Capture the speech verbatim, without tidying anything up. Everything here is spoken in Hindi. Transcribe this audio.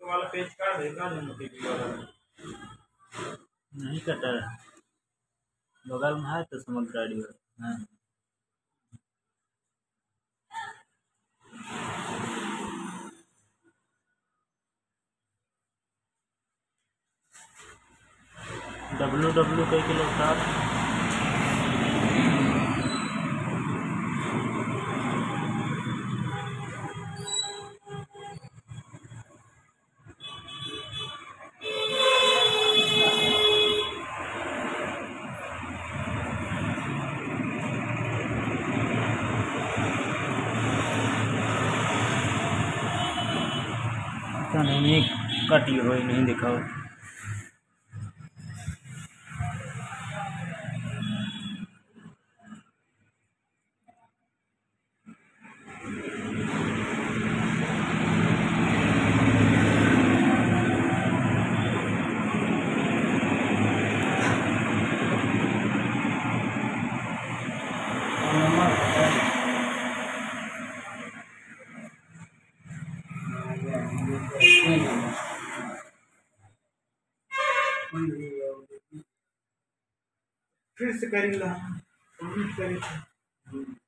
वाला पेज काट देगा जो मोटी वाला नहीं कटा बगल में है तो समझ गाड़ी हाँ डब्लू डब्लू कई किलो सात नहीं कटी हुई नहीं दिखाओ फिर से करेंगे